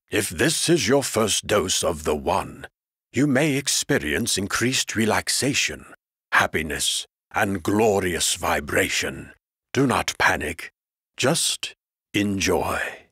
If this is your first dose of the one, you may experience increased relaxation, happiness, and glorious vibration. Do not panic. Just enjoy.